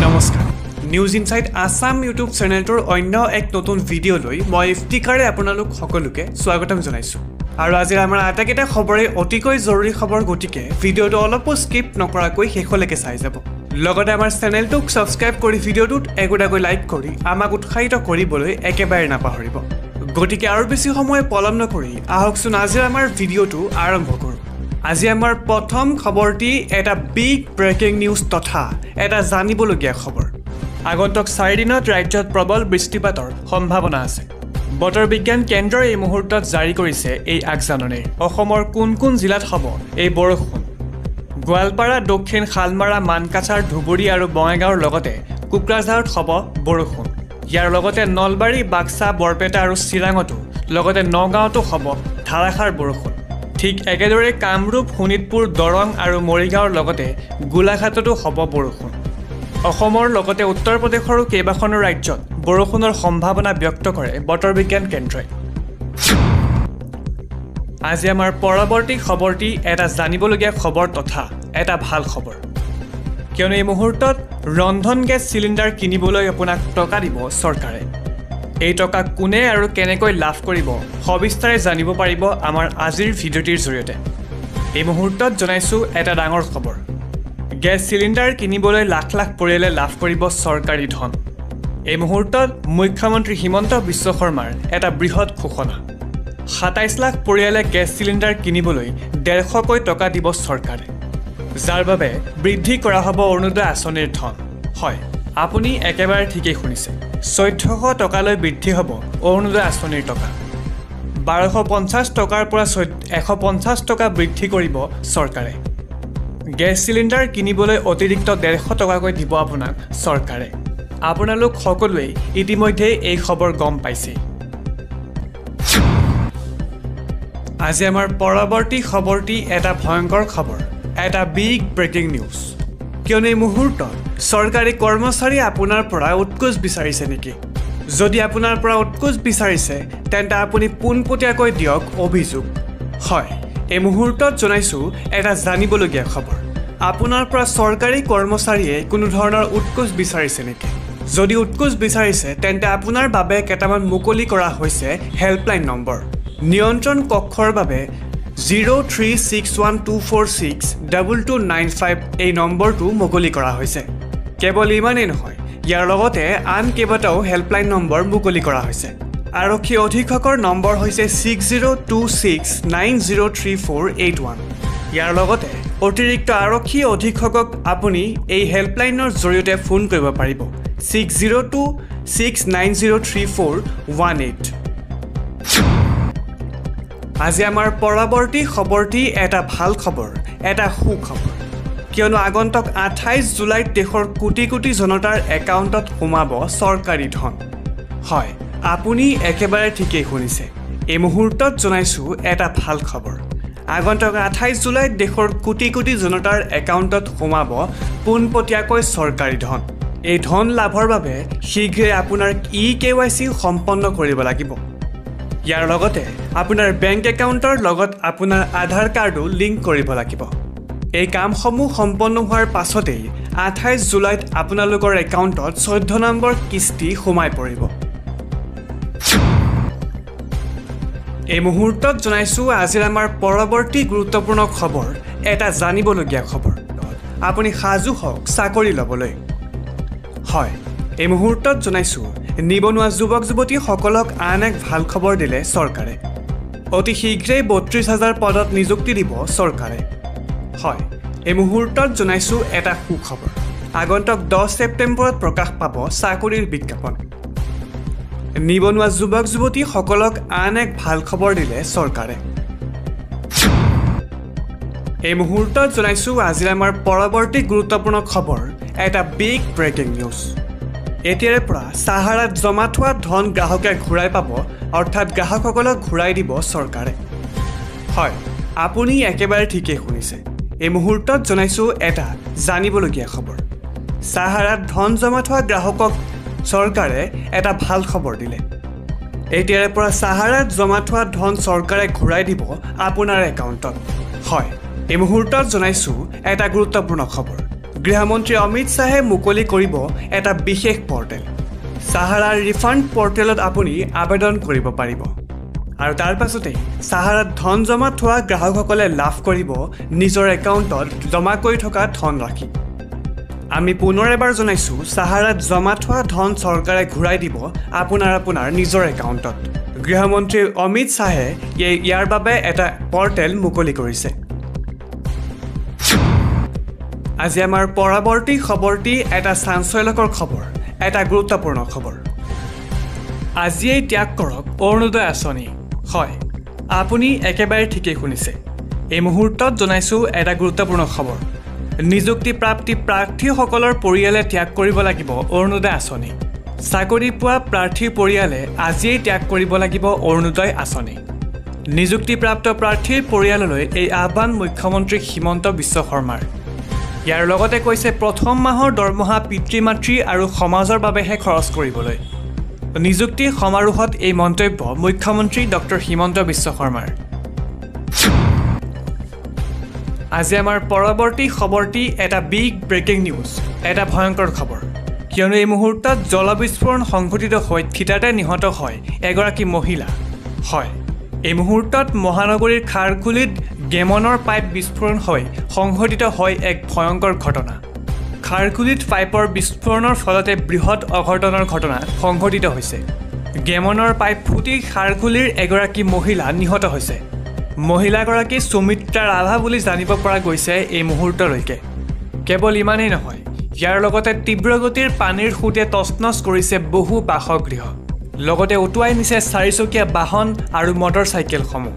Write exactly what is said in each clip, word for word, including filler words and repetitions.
নমস্কাৰ news insight Assam YouTube চেনেলটোৰ অন্য এক নতুন ভিডিঅ' লৈ মই ইফতিকাৰে আপোনালোক সকলোকে স্বাগতম জনাইছো আৰু আজি আমাৰ আটাইকেইটা খবৰে অতিকৈ জৰুৰী খবৰ গতিকে ভিডিঅ'টো অলপো স্কিপ নকৰাকৈ শেষলৈকে চাই যাব লগতে আমাৰ চেনেলটোক সাবস্ক্ৰাইব কৰি ভিডিঅ'টোত এগুডাকৈ লাইক কৰি আমাক উৎসাহিত কৰিবলৈ একেবাৰে নাপাহৰিব গতিকে আৰু বেছি সময় পলম নকৰি আহকচোন আজি আমাৰ ভিডিঅ'টো আৰম্ভ কৰোঁ আজি আমাৰ প্ৰথম খবৰটি এটা বিগ ব্ৰেকিং নিউজ তথা এটা জানিবলগীয়া খবৰ আগন্তুক চাৰি দিনত ৰাজ্যত প্ৰবল বৃষ্টিপাতৰ সম্ভাৱনা আছে বতৰ বিজ্ঞান কেন্দ্ৰই এই মুহূৰ্তত জাৰি কৰিছে এই আগজাননী অসমৰ কোন কোন জিলাত হ'ব এই বৰষুণ গোৱালপাৰা দক্ষিণ খালমাৰা মানকাছাৰ ধুবুৰী আৰু বঙাইগাঁৱৰ লগতে কোকৰাঝাৰত হ'ব বৰষুণ ইয়াৰ লগতে নলবাৰী বাক্সা বৰপেটা আৰু চিৰাঙতো লগতে নগাঁৱতো হ'ব ধাৰাসাৰ বৰষুণ ঠিক একেদৰে কামৰূপ শোণিতপুৰ দৰং আৰু মৰিগাঁৱৰ লগতে গোলাঘাটতো হ'ব বৰষুণ অসমৰ লগতে উত্তৰ প্ৰদেশৰো কেইবাখনো ৰাজ্যত বৰষুণৰ সম্ভাৱনা ব্যক্ত কৰে বতৰ বিজ্ঞান কেন্দ্ৰই আজি আমাৰ পৰৱৰ্তী খবৰটি এটা জানিবলগীয়া খবৰ তথা এটা ভাল খবৰ কিয়নো এই মুহূৰ্তত ৰন্ধন গেছ চিলিণ্ডাৰ কিনিবলৈ আপোনাক টকা দিব চৰকাৰে এই টকা কোনে আৰু কেনেকৈ লাভ কৰিব সবিস্তাৰে জানিব পাৰিব আমাৰ আজিৰ ভিডিঅ'টিৰ জৰিয়তে এই মুহূৰ্তত জনাইছো এটা ডাঙৰ খবৰ গেছ চিলিণ্ডাৰ কিনিবলৈ লাখ লাখ পৰিয়ালে লাভ কৰিব চৰকাৰী ধন এই মুহূৰ্তত মুখ্যমন্ত্ৰী হিমন্ত বিশ্ব শৰ্মাৰ এটা বৃহৎ ঘোষণা সাতাইছ লাখ পৰিয়ালে গেছ চিলিণ্ডাৰ কিনিবলৈ ডেৰশকৈ টকা দিব চৰকাৰে যাৰ বাবে বৃদ্ধি কৰা হ'ব অৰুণোদয় আঁচনিৰ ধন হয় আপুনি একেবাৰে ঠিকেই শুনিছে চৈধ্যশ টকালৈ বৃদ্ধি হ'ব অৰুণোদয় আঁচনিৰ টকা বাৰশ পঞ্চাছ টকাৰ পৰা এশ পঞ্চাছ টকা বৃদ্ধি কৰিব চৰকাৰে গেছ চিলিণ্ডাৰ কিনিবলৈ অতিৰিক্ত ডেৰশ টকাকৈ দিব আপোনাক চৰকাৰে আপোনালোক সকলোৱে ইতিমধ্যে এই খবৰ গম পাইছে আজি আমাৰ পৰৱৰ্তী খবৰটি এটা ভয়ংকৰ খবৰ এটা বিগ ব্ৰেকিং নিউজ কিয়নো এই মুহূৰ্তত চৰকাৰী কৰ্মচাৰী আপোনাৰ পৰা উৎকোচ বিচাৰিছে নেকি যদি আপোনাৰ পৰা উৎকোচ বিচাৰিছে তেন্তে আপুনি পোনপটীয়াকৈ দিয়ক অভিযোগ হয় এই মুহূৰ্তত জনাইছো এটা জানিবলগীয়া খবৰ আপোনাৰ পৰা চৰকাৰী কৰ্মচাৰীয়ে কোনো ধৰণৰ উৎকোচ বিচাৰিছে নেকি যদি উৎকোচ বিচাৰিছে তেন্তে আপোনাৰ বাবে কেইটামান মুকলি কৰা হৈছে হেল্পলাইন নম্বৰ নিয়ন্ত্ৰণ কক্ষৰ বাবে zero' three six one two four six double two nine five এই নম্বৰটো মুকলি কৰা হৈছে কেৱল ইমানেই নহয় ইয়াৰ লগতে আন কেইবাটাও হেল্পলাইন নম্বৰ মুকলি কৰা হৈছে আৰক্ষী অধীক্ষকৰ নম্বৰ হৈছে six zero' two six nine zero' three four eight one ইয়াৰ লগতে অতিৰিক্ত আৰক্ষী অধীক্ষকক আপুনি এই হেল্পলাইনৰ জৰিয়তে ফোন কৰিব পাৰিব six zero' two six nine zero' three four one eight আজি আমাৰ পৰৱৰ্তী খবৰটি এটা ভাল খবৰ এটা সুখবৰ কিয়নো আগন্তুক আঠাইছ জুলাইত দেশৰ কোটি কোটি জনতাৰ একাউণ্টত সোমাব চৰকাৰী ধন হয় আপুনি একেবাৰে ঠিকেই শুনিছে এই মুহূৰ্তত জনাইছো এটা ভাল খবৰ আগন্তুক আঠাইছ জুলাইত দেশৰ কোটি কোটি জনতাৰ একাউণ্টত সোমাব পোনপটীয়াকৈ চৰকাৰী ধন এই ধন লাভৰ বাবে শীঘ্ৰে আপোনাৰ ই কে ৱাই চি সম্পন্ন কৰিব লাগিব ইয়াৰ লগতে আপোনাৰ বেংক একাউণ্টৰ লগত আপোনাৰ আধাৰ কাৰ্ডো লিংক কৰিব লাগিব এই কামসমূহ সম্পন্ন হোৱাৰ পাছতেই আঠাইছ জুলাইত আপোনালোকৰ একাউণ্টত চৈধ্য নম্বৰ কিস্তি সোমাই পৰিব এই মুহূৰ্তত জনাইছো আজিৰ আমাৰ পৰৱৰ্তী গুৰুত্বপূৰ্ণ খবৰ এটা জানিবলগীয়া খবৰ আপুনি সাজু হওক চাকৰি ল'বলৈ হয় এই মুহূৰ্তত জনাইছো নিবনুৱা যুৱক যুৱতীসকলক আন এক ভাল খবৰ দিলে চৰকাৰে অতি শীঘ্ৰেই বত্ৰিছ হাজাৰ পদত নিযুক্তি দিব চৰকাৰে হয় এই মুহূৰ্তত জনাইছো এটা সুখবৰ আগন্তুক দহ ছেপ্টেম্বৰত প্ৰকাশ পাব চাকৰিৰ বিজ্ঞাপন নিবনুৱা যুৱক যুৱতীসকলক আন এক ভাল খবৰ দিলে চৰকাৰে এই মুহূৰ্তত জনাইছো আজিৰ আমাৰ পৰৱৰ্তী গুৰুত্বপূৰ্ণ খবৰ এটা বিগ ব্ৰেকিং নিউজ এতিয়াৰে পৰা সাহাৰাত জমা থোৱা ধন গ্ৰাহকে ঘূৰাই পাব অৰ্থাৎ গ্ৰাহকসকলক ঘূৰাই দিব চৰকাৰে হয় আপুনি একেবাৰে ঠিকেই শুনিছে এই মুহূৰ্তত জনাইছো এটা জানিবলগীয়া খবৰ সাহাৰাত ধন জমা থোৱা গ্ৰাহকক চৰকাৰে এটা ভাল খবৰ দিলে এতিয়াৰে পৰা সাহাৰাত জমা থোৱা ধন চৰকাৰে ঘূৰাই দিব আপোনাৰ একাউণ্টত হয় এই মুহূৰ্তত জনাইছো এটা গুৰুত্বপূৰ্ণ খবৰ গৃহমন্ত্ৰী অমিত শাহে মুকলি কৰিব এটা বিশেষ পৰ্টেল সাহাৰা ৰিফাণ্ড পৰ্টেলত আপুনি আবেদন কৰিব পাৰিব আৰু তাৰ পাছতে সাহাৰাত ধন জমা থোৱা গ্ৰাহকসকলে লাভ কৰিব নিজৰ একাউণ্টত জমা কৰি থকা ধন ৰাখি আমি পুনৰ এবাৰ জনাইছো সাহাৰাত জমা থোৱা ধন চৰকাৰে ঘূৰাই দিব আপোনাৰ আপোনাৰ নিজৰ একাউণ্টত গৃহমন্ত্ৰী অমিত শাহে ইয়াৰ বাবে এটা পৰ্টেল মুকলি কৰিছে আজি আমাৰ পৰৱৰ্তী খবৰটি এটা চাঞ্চল্যকৰ খবৰ এটা গুৰুত্বপূৰ্ণ খবৰ আজিয়েই ত্যাগ কৰক অৰুণোদয় আঁচনি হয় আপুনি একেবাৰে ঠিকই শুনিছে এই মুহূৰ্তত জনাইছো এটা গুৰুত্বপূৰ্ণ খবৰ নিযুক্তি প্ৰাপ্তি প্ৰাৰ্থীসকলৰ পৰিয়ালে ত্যাগ কৰিব লাগিব অৰুণোদয় আঁচনি চাকৰি পোৱা প্ৰাৰ্থীৰ পৰিয়ালে আজিয়েই ত্যাগ কৰিব লাগিব অৰুণোদয় আঁচনি নিযুক্তিপ্ৰাপ্ত প্ৰাৰ্থীৰ পৰিয়াললৈ এই আহ্বান মুখ্যমন্ত্ৰী হিমন্ত বিশ্ব শৰ্মাৰ ইয়াৰ লগতে কৈছে প্ৰথম মাহৰ দৰমহা পিতৃ মাতৃ আৰু সমাজৰ বাবেহে খৰচ কৰিবলৈ নিযুক্তি সমাৰোহত এই মন্তব্য মুখ্যমন্ত্ৰী ডক্টৰ হিমন্ত বিশ্ব শৰ্মাৰ আজি আমাৰ পৰৱৰ্তী খবৰটি এটা বিগ ব্ৰেকিং নিউজ এটা ভয়ংকৰ খবৰ কিয়নো এই মুহূৰ্তত জলবিস্ফোৰণ সংঘটিত হৈ থিতাতে নিহত হয় এগৰাকী মহিলা হয় এই মুহূৰ্তত মহানগৰীৰ খাৰকুলিত গেমনৰ পাইপ বিস্ফোৰণ হৈ সংঘটিত হয় এক ভয়ংকৰ ঘটনা খাৰকুলিত পাইপৰ বিস্ফোৰণৰ ফলতে বৃহৎ অঘটনৰ ঘটনা সংঘটিত হৈছে গেমনৰ পাইপ ফুটি খাৰকুলিৰ এগৰাকী মহিলা নিহত হৈছে মহিলাগৰাকী সুমিত্ৰা ৰাভা বুলি জানিব পৰা গৈছে এই মুহূৰ্তলৈকে কেৱল ইমানেই নহয় ইয়াৰ লগতে তীব্ৰগতিৰ পানীৰ খুঁটে তছনছ কৰিছে বহু বাসগৃহ লগতে উটুৱাই নিছে চাৰিচকীয়া বাহন আৰু মটৰচাইকেলসমূহ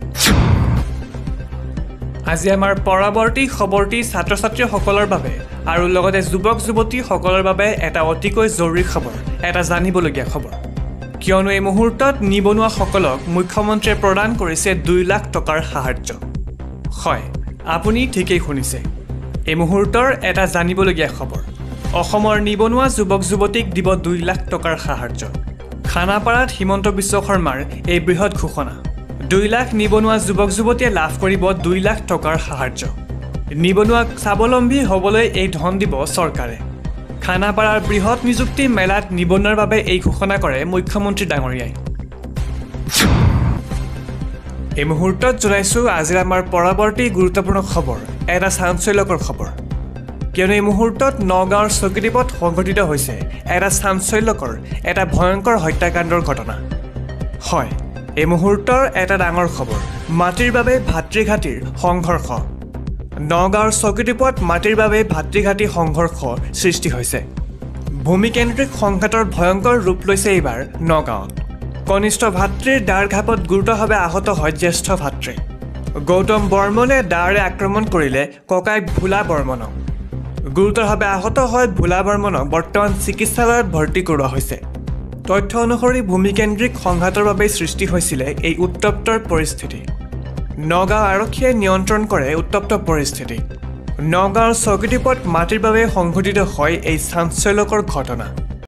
আজি আমাৰ পৰৱৰ্তী খবৰটি ছাত্ৰ ছাত্ৰীসকলৰ বাবে আৰু লগতে যুৱক যুৱতীসকলৰ বাবে এটা অতিকৈ জৰুৰী খবৰ এটা জানিবলগীয়া খবৰ কিয়নো এই মুহূৰ্তত নিবনুৱাসকলক মুখ্যমন্ত্ৰীয়ে প্ৰদান কৰিছে দুই লাখ টকাৰ সাহায্য হয় আপুনি ঠিকই শুনিছে এই মুহূৰ্তৰ এটা জানিবলগীয়া খবৰ অসমৰ নিবনুৱা যুৱক যুৱতীক দিব দুই লাখ টকাৰ সাহায্য খানাপাৰাত হিমন্ত বিশ্ব শৰ্মাৰ এই বৃহৎ ঘোষণা দুই লাখ নিবনুৱা যুৱক যুৱতীয়ে লাভ কৰিব দুই লাখ টকাৰ সাহায্য নিবনুৱাক স্বাৱলম্বী হ'বলৈ এই ধন দিব চৰকাৰে খানাপাৰাৰ বৃহৎ নিযুক্তি মেলাত নিবনুৱাৰ বাবে এই ঘোষণা কৰে মুখ্যমন্ত্ৰী ডাঙৰীয়াই এই মুহূৰ্তত জনাইছো আজিৰ আমাৰ পৰৱৰ্তী গুৰুত্বপূৰ্ণ খবৰ এটা চাঞ্চল্যকৰ খবৰ কিয়নো এই মুহূৰ্তত নগাঁৱৰ চকিডিপত সংঘটিত হৈছে এটা চাঞ্চল্যকৰ এটা ভয়ংকৰ হত্যাকাণ্ডৰ ঘটনা হয় এই মুহূৰ্তৰ এটা ডাঙৰ খবৰ মাটিৰ বাবে ভাতৃঘাটিৰ সংঘৰ্ষ নগাঁৱৰ চকিডিপত মাটিৰ বাবে ভাতৃঘাটি সংঘৰ্ষ সৃষ্টি হৈছে ভূমিকেন্দ্ৰিক সংঘাতৰ ভয়ংকৰ ৰূপ লৈছে এইবাৰ নগাঁৱত কনিষ্ঠ ভাতৃৰ দাঁড়ঘাপত গুৰুতৰভাৱে আহত হয় জ্যেষ্ঠ ভাতৃ গৌতম বৰ্মনে দাঁড়ে আক্ৰমণ কৰিলে ককাইক ভোলা বৰ্মনক গুৰুতৰভাৱে আহত হয় ভোলা বৰ্মনক বৰ্তমান চিকিৎসালয়ত ভৰ্তি কৰোৱা হৈছে তথ্য অনুসৰি ভূমিকেন্দ্ৰিক সংঘাতৰ বাবে সৃষ্টি হৈছিলে এই উত্তপ্তৰ পৰিস্থিতি নগাঁও আৰক্ষীয়ে নিয়ন্ত্ৰণ কৰে উত্তপ্ত পৰিস্থিতি নগাঁৱৰ চকিডিপত মাটিৰ বাবে সংঘটিত হয় এই চাঞ্চল্যকৰ ঘটনা